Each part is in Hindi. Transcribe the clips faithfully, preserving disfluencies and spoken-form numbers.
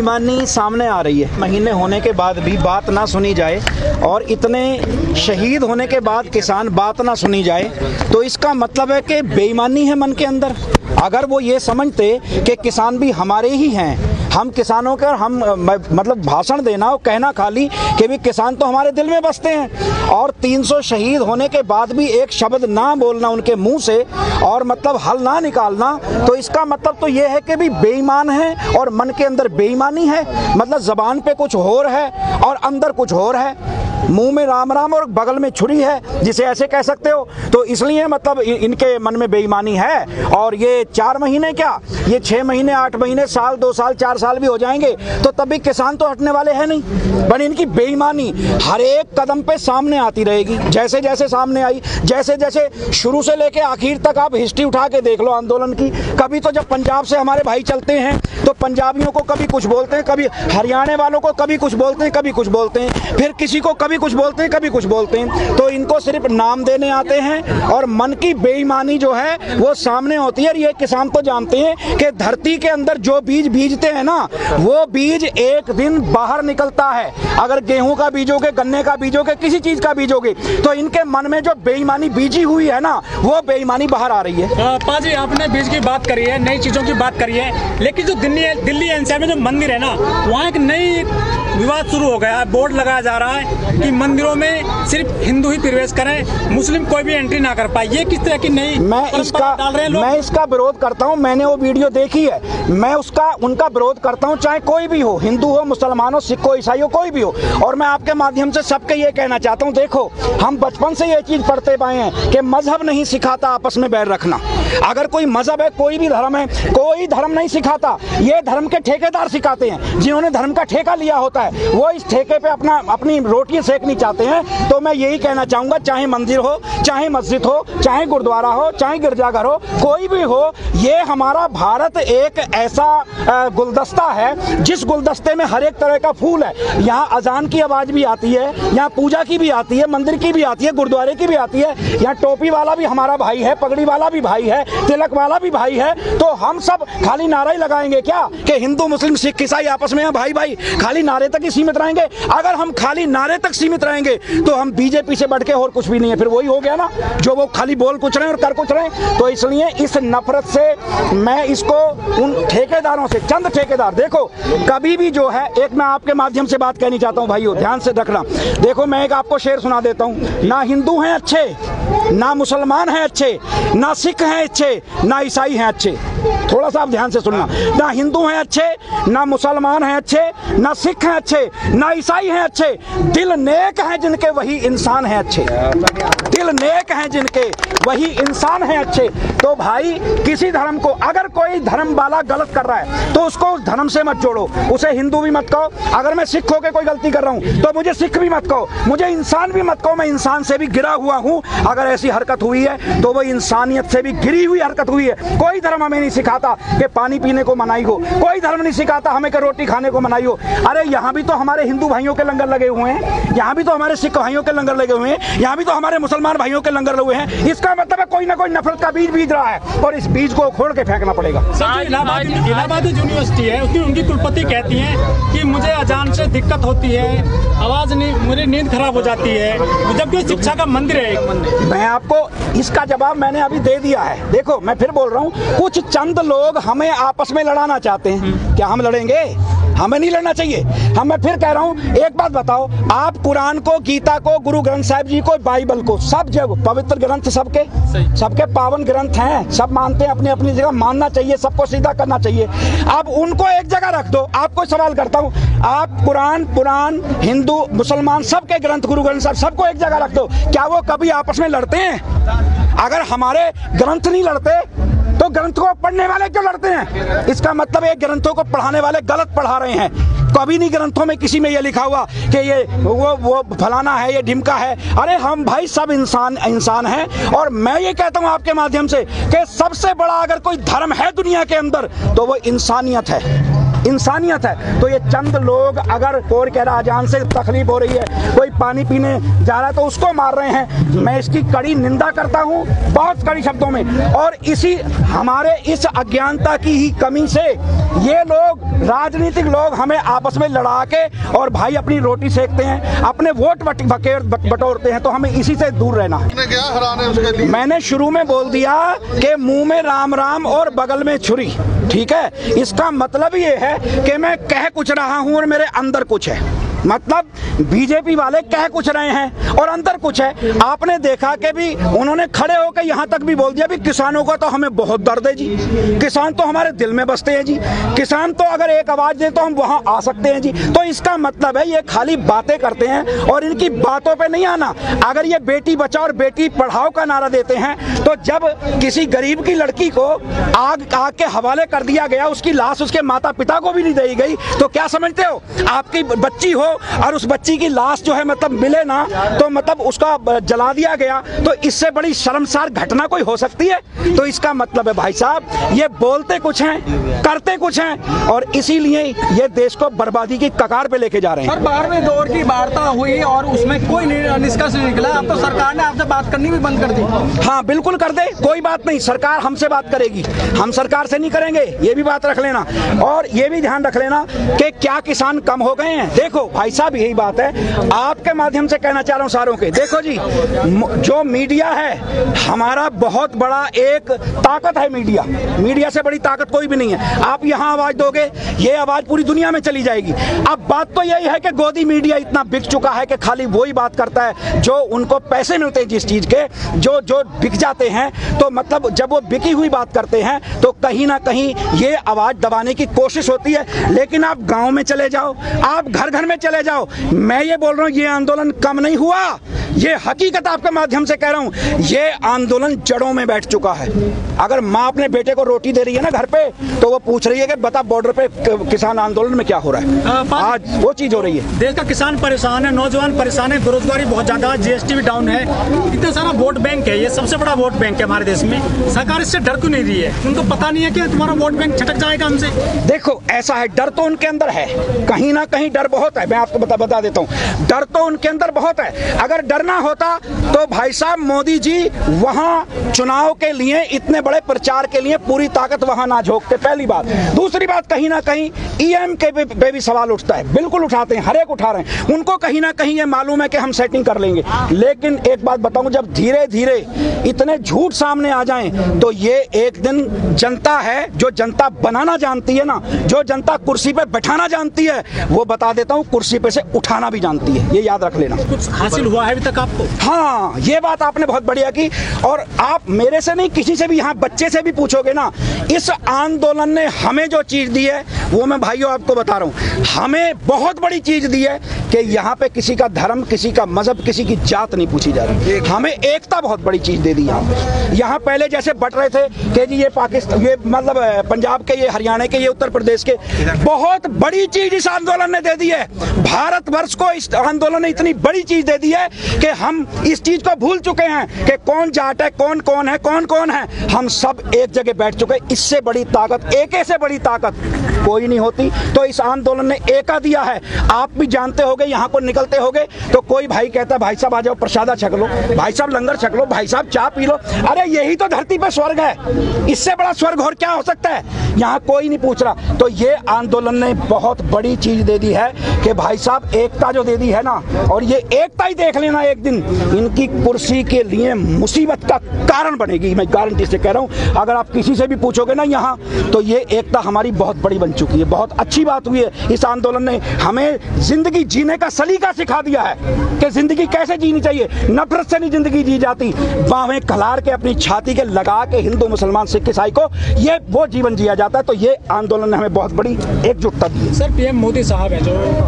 बेईमानी सामने आ रही है। महीने होने के बाद भी बात ना सुनी जाए और इतने शहीद होने के बाद किसान बात ना सुनी जाए, तो इसका मतलब है कि बेईमानी है मन के अंदर। अगर वो ये समझते कि किसान भी हमारे ही हैं, हम किसानों के, हम मतलब भाषण देना और कहना खाली कि भी किसान तो हमारे दिल में बसते हैं, और तीन सौ शहीद होने के बाद भी एक शब्द ना बोलना उनके मुंह से और मतलब हल ना निकालना, तो इसका मतलब तो ये है कि भी बेईमान है और मन के अंदर बेईमानी है। मतलब ज़बान पे कुछ और है और अंदर कुछ और है, मुंह में राम राम और बगल में छुरी है, जिसे ऐसे कह सकते हो। तो इसलिए मतलब इनके मन में बेईमानी है। और ये चार महीने क्या, ये छः महीने, आठ महीने, साल, दो साल, चार साल भी हो जाएंगे तो तब भी किसान तो हटने वाले हैं नहीं। पर इनकी बेईमानी हर एक कदम पे सामने आती रहेगी, जैसे जैसे सामने आई, जैसे जैसे शुरू से लेके आखिर तक आप हिस्ट्री उठा के देख लो आंदोलन की। कभी तो जब पंजाब से हमारे भाई चलते हैं तो पंजाबियों को कभी कुछ बोलते हैं, कभी हरियाणा वालों को कभी कुछ बोलते हैं, कभी कुछ बोलते हैं, फिर किसी को कभी कुछ बोलते हैं, कभी कुछ बोलते हैं। तो इनको सिर्फ नाम देने आते हैं और मन की बेईमानी जो है वो सामने होती है। ये किसान तो जानते हैं कि धरती के अंदर जो बीज बीजते हैं ना, वो बीज एक दिन बाहर निकलता है। अगर गेहूं का बीजोगे, गन्ने का बीजोगे, किसी चीज का बीजोगे, तो इनके मन में जो बेईमानी बीजी हुई है ना, वो बेईमानी बाहर आ रही है। पाजी, आपने बीज की बात करी है, नई चीजों की बात करी है, लेकिन जो दिल्ली दिल्ली एनसीआर में जो मंदिर है ना, वहाँ एक नई विवाद शुरू हो गया है। बोर्ड लगाया जा रहा है कि मंदिरों में सिर्फ हिंदू ही प्रवेश करें, मुस्लिम कोई भी एंट्री ना कर पाए। ये किस तरह की नई मैं इसका डाल रहे हैं लोग? मैं इसका विरोध करता हूं। मैंने वो वीडियो देखी है, मैं उसका उनका विरोध करता हूं, चाहे कोई भी हो, हिंदू हो, मुसलमान हो, सिख हो, ईसाई हो, कोई भी हो। और मैं आपके माध्यम से सबके ये कहना चाहता हूं, देखो हम बचपन से ये चीज पढ़ते पाए हैं कि मजहब नहीं सिखाता आपस में बैर रखना। अगर कोई मजहब है, कोई भी धर्म है, कोई धर्म नहीं सिखाता। ये धर्म के ठेकेदार सिखाते हैं, जिन्होंने धर्म का ठेका लिया होता है, वो इस ठेके पे अपना अपनी रोटियां सेकनी चाहते हैं। तो मैं यही कहना चाहूंगा, चाहे मंदिर हो, चाहे मस्जिद हो, चाहे गुरुद्वारा हो, चाहे गिरजाघर हो, कोई भी हो, ये हमारा भारत एक ऐसा गुलदस्ता है जिस गुलदस्ते में हर एक तरह का फूल है। यहाँ अजान की आवाज भी आती है, यहाँ पूजा की भी आती है, मंदिर की भी आती है, गुरुद्वारे की भी आती है। यहाँ टोपी वाला भी हमारा भाई है, पगड़ी वाला भी भाई है, तिलक वाला भी भाई है। तो हम सब खाली नारा ही लगाएंगे क्या कि हिंदू, मुस्लिम, सिख, ईसाई आपस में भाई भाई, खाली नारे तक ही सीमित रहेंगे? अगर हम खाली नारे तक सीमित रहेंगे तो हम बीजेपी से बढ़ के और कुछ भी नहीं है। फिर वही हो गया ना, जो वो खाली बोल कुछ रहे और कर कुछ रहे। तो इसलिए इस नफरत से मैं इसको उन ठेकेदारों से, चंद ठेकेदार, देखो कभी भी जो है, एक मैं आपके माध्यम से बात कहनी चाहता हूं भाइयों, ध्यान से रखना। देखो मैं एक आपको शेर सुना देता हूं, ना हिंदू हैं अच्छे, ना मुसलमान हैं अच्छे, ना सिख हैं अच्छे, ना ईसाई हैं अच्छे। थोड़ा सा आप ध्यान से सुनना, ना हिंदू हैं अच्छे, ना मुसलमान हैं अच्छे, ना सिख हैं अच्छे, ना ईसाई हैं अच्छे। दिल नेक हैं जिनके, वही इंसान हैं अच्छे। दिल नेक हैं जिनके, वही इंसान हैं अच्छे। तो भाई किसी धर्म को, अगर कोई धर्म वाला गलत कर रहा है तो उसको उस धर्म से मत जोड़ो, उसे हिंदू भी मत कहो। अगर मैं सिख होकर कोई गलती कर रहा हूं तो मुझे सिख भी मत कहो, मुझे इंसान भी मत कहो, मैं इंसान से भी गिरा हुआ हूं। अगर ऐसी हरकत हुई है तो वो इंसानियत से भी गिरी हुई हरकत हुई है। कोई धर्म हमें नहीं सिखाता कि पानी पीने को मनाही हो, कोई धर्म नहीं सिखाता हमें कि रोटी खाने को मनाही हो। अरे यहाँ भी तो हमारे हिंदू भाइयों के लंगर लगे हुए हैं, यहाँ भी तो हमारे सिख भाइयों के लंगर लगे हुए हैं, यहाँ भी तो हमारे मुसलमान भाइयों के लंगर लगे हुए हैं। इसका मतलब है कोई ना कोई नफरत का बीज बीज रहा है और इस बीज को खोल के फेंकना पड़ेगा। इलाहाबाद इलाहाबाद यूनिवर्सिटी है, उसकी उनकी कुलपति कहती हैं कि मुझे अजान से दिक्कत होती है, आवाज नहीं, मुझे नींद खराब हो जाती है, जबकि शिक्षा का मंदिर है। मैं आपको इसका जवाब मैंने अभी दे दिया है। देखो मैं फिर बोल रहा हूँ, कुछ चंद लोग हमें आपस में लड़ाना चाहते हैं। क्या हम लड़ेंगे? हमें नहीं लड़ना चाहिए। हम मैं फिर कह रहा हूँ, एक बात बताओ, आप कुरान को, गीता को, गुरु ग्रंथ साहिब जी को, बाइबल को, सब जगह पवित्र ग्रंथ, सबके सबके पावन ग्रंथ हैं, सब मानते हैं, अपनी अपनी जगह मानना चाहिए, सबको सीधा करना चाहिए। अब उनको एक जगह रख दो। आपको सवाल करता हूँ, आप कुरान, पुराण, हिंदू, मुसलमान, सबके ग्रंथ, गुरु ग्रंथ साहिब, सबको एक जगह रख दो, क्या वो कभी आपस में लड़ते हैं? अगर हमारे ग्रंथ नहीं लड़ते तो ग्रंथ को पढ़ने वाले क्यों लड़ते हैं? इसका मतलब एक ग्रंथों को पढ़ाने वाले गलत पढ़ा रहे हैं। कभी नहीं ग्रंथों में किसी में ये लिखा हुआ कि ये वो वो फलाना है, ये ढिमका है। अरे हम भाई सब इंसान इंसान हैं। और मैं ये कहता हूँ आपके माध्यम से कि सबसे बड़ा अगर कोई धर्म है दुनिया के अंदर तो वो इंसानियत है। इंसानियत है। तो ये चंद लोग अगर कोई कह रहा अजान से तकलीफ हो रही है, कोई पानी पीने जा रहा है तो उसको मार रहे हैं, मैं इसकी कड़ी निंदा करता हूँ बहुत कड़ी शब्दों में। और इसी हमारे इस अज्ञानता की ही कमी से ये लोग राजनीतिक लोग हमें आपस में लड़ा के और भाई अपनी रोटी सेकते हैं, अपने वोट बटोरते हैं। तो हमें इसी से दूर रहना है। क्या हराने उसके लिए? मैंने शुरू में बोल दिया कि मुंह में राम राम और बगल में छुरी, ठीक है। इसका मतलब ये है कि मैं कह कुछ रहा हूं और मेरे अंदर कुछ है। मतलब बीजेपी वाले कह कुछ रहे हैं और अंदर कुछ है। आपने देखा कि भी उन्होंने खड़े होकर यहां तक भी बोल दिया भी किसानों का तो हमें बहुत दर्द है जी, किसान तो हमारे दिल में बसते हैं जी, किसान तो अगर एक आवाज दे तो हम वहां आ सकते हैं जी। तो इसका मतलब है ये खाली बातें करते हैं और इनकी बातों पे नहीं आना। अगर ये बेटी बचाओ और बेटी पढ़ाओ का नारा देते हैं तो जब किसी गरीब की लड़की को आग आग के हवाले कर दिया गया, उसकी लाश उसके माता पिता को भी नहीं दी गई, तो क्या समझते हो आपकी बच्ची हो और उस बच्ची की लाश जो है मतलब मिले ना तो मतलब उसका जला दिया गया, तो इससे बड़ी शर्मसार घटना कोई हो सकती है? तो इसका मतलब है भाई साहब ये बोलते कुछ हैं करते कुछ हैं और इसीलिए ये देश को बर्बादी की कगार पे लेके जा रहे हैं। सर, बारहवें दौर की वार्ता हुई और उसमें कोई निष्कर्ष नहीं निकला। अब तो सरकार ने आपसे बात करनी भी बंद कर दी। हाँ बिल्कुल कर दे, कोई बात नहीं, सरकार हमसे बात करेगी, हम सरकार से नहीं करेंगे, ये भी बात रख लेना। और ये भी ध्यान रख लेना कि क्या किसान कम हो गए हैं? देखो भाई साहब यही बात है, आपके माध्यम से कहना चाह रहा हूँ सारों के। देखो जी, जो मीडिया है हमारा बहुत बड़ा एक ताकत है, मीडिया मीडिया से बड़ी ताकत कोई भी नहीं है। आप यहाँ आवाज दोगे ये आवाज पूरी दुनिया में चली जाएगी। अब बात तो यही है कि गोदी मीडिया इतना बिक चुका है कि खाली वही बात करता है जो उनको पैसे मिलते हैं जिस चीज के, जो जो बिक जाते हैं। तो मतलब जब वो बिकी हुई बात करते हैं तो कहीं ना कहीं ये आवाज दबाने की कोशिश होती है। लेकिन आप गांव में चले जाओ, आप घर घर में चले जाओ, मैं ये बोल रहा हूँ ये आंदोलन कम नहीं हुआ, ये हकीकत आपके माध्यम से कह रहा हूँ, ये आंदोलन जड़ों में बैठ चुका है। अगर माँ अपने बेटे को रोटी दे रही है ना घर पे तो वो पूछ रही है कि बता बॉर्डर पे किसान आंदोलन में क्या हो रहा है। आज वो चीज हो रही है। देश का किसान परेशान है, नौजवान परेशान है, बेरोजगारी बहुत ज्यादा है, जीएसटी भी डाउन है, इतना सारा वोट बैंक है, ये सबसे बड़ा वोट बैंक है हमारे देश में। सरकार इससे डर क्यों नहीं रही है? उनको पता नहीं है कि तुम्हारा वोट बैंक छटक जाएगा हमसे। देखो ऐसा है, डर तो उनके अंदर है, कहीं ना कहीं डर बहुत है। मैं आपको बता बता देता हूँ, डर तो उनके अंदर बहुत है। अगर डर ना होता तो भाई साहब मोदी जी वहां चुनाव के लिए इतने बड़े प्रचार के लिए पूरी ताकत वहां ना झोंकते, पहली बात। दूसरी बात, कहीं ना कहीं ईएम के पे भी सवाल उठता है, बिल्कुल उठाते हैं, हर एक उठा रहे हैं। उनको कहीं ना कहीं ये मालूम है कि हम सेटिंग कर लेंगे। लेकिन एक बात बताऊं, जब धीरे धीरे इतने झूठ सामने आ जाएं तो ये एक दिन जनता है जो जनता बनाना जानती है ना, जो जनता कुर्सी पे बैठाना जानती है, वो बता देता हूं कुर्सी पे से उठाना भी जानती है, ये याद रख लेना। कुछ हासिल हुआ है अभी तक आपको? हाँ ये बात आपने बहुत बढ़िया की। और आप मेरे से नहीं किसी से भी, यहाँ बच्चे से भी पूछोगे ना, इस आंदोलन ने हमें जो चीज दी है वो मैं भाइयों आपको बता रहा हूँ, हमें बहुत बड़ी चीज दी है कि यहाँ पे किसी का धर्म, किसी का मजहब, किसी की जात नहीं पूछी जा रही। हमें एकता बहुत बड़ी चीज दे दी। यहाँ यहाँ पहले जैसे बट रहे थे कि जी ये पाकिस्तान, ये मतलब पंजाब के, ये हरियाणा के, ये उत्तर प्रदेश के, बहुत बड़ी चीज इस आंदोलन ने दे दी है। भारतवर्ष को इस आंदोलन ने इतनी बड़ी चीज दे दी है कि हम इस चीज को भूल चुके हैं कि कौन जाट है, कौन कौन है, कौन कौन है, हम सब एक जगह बैठ चुके। इससे बड़ी ताकत, एके से बड़ी ताकत कोई नहीं होती। तो इस आंदोलन ने एका दिया है। आप भी जानते होगे, यहाँ को निकलते होगे तो कोई भाई कहता है भाई साहब आ जाओ प्रसादा छक लो, भाई साहब लंगर छक लो, भाई साहब चाय पी लो। अरे यही तो धरती पे स्वर्ग है, इससे बड़ा स्वर्ग और क्या हो सकता है? यहाँ कोई नहीं पूछ रहा। तो ये आंदोलन ने बहुत बड़ी चीज दे दी है कि भाई साहब एकता जो दे दी है ना, और ये एकता ही देख लेना एक दिन इनकी कुर्सी के लिए मुसीबत का कारण बनेगी। मैं गारंटी से कह रहा हूँ, अगर आप किसी से भी पूछोगे ना यहाँ, तो ये एकता हमारी बहुत बड़ी बन चुकी है। बहुत अच्छी बात हुई है, इस आंदोलन ने हमें जिंदगी जीने का सलीका सिखा दिया है कि जिंदगी कैसे जीनी चाहिए। नफरत से नहीं जिंदगी जी जाती, बाहें खलार के अपनी छाती के लगा के हिंदू मुसलमान सिख ईसाई को ये वो जीवन जिया जाता है। तो ये आंदोलन ने हमें बहुत बड़ी एकजुटता दी है। सर पीएम मोदी साहब है जो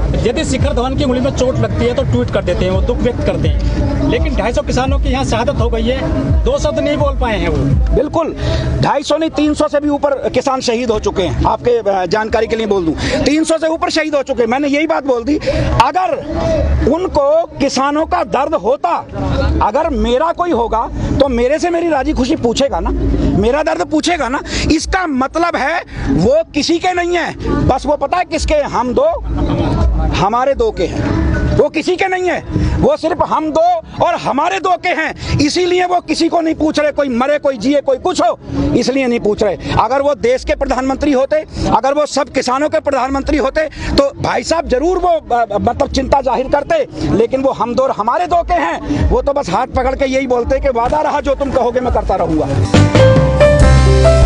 यदि शिखर धवन की उंगली में चोट लगती है तो ट्वीट कर देते हैं, वो दुख व्यक्त करते हैं। लेकिन ढाई सौ किसानों की यहाँ शहादत हो गई है, दो शब्द नहीं बोल पाए हैं वो। बिल्कुल ढाई सौ नहीं तीन सौ से भी ऊपर किसान शहीद हो चुके हैं। आपके जानकारी के लिए बोल दूं, तीन सौ से ऊपर शहीद हो चुके हैं। मैंने यही बात बोल दी, अगर उनको किसानों का दर्द होता, अगर मेरा कोई होगा तो मेरे से मेरी राजी खुशी पूछेगा ना, मेरा दर्द पूछेगा ना। इसका मतलब है वो किसी के नहीं है, बस वो पता है किसके, हम दो हमारे दो के हैं। वो किसी के नहीं है, वो सिर्फ हम दो और हमारे दो के हैं। इसीलिए वो किसी को नहीं पूछ रहे, कोई मरे कोई जिए कोई कुछ हो, इसलिए नहीं पूछ रहे। अगर वो देश के प्रधानमंत्री होते, अगर वो सब किसानों के प्रधानमंत्री होते तो भाई साहब जरूर वो मतलब चिंता जाहिर करते। लेकिन वो हम दो और हमारे दो के हैं, वो तो बस हाथ पकड़ के यही बोलते कि वादा रहा जो तुम कहोगे मैं करता रहूंगा।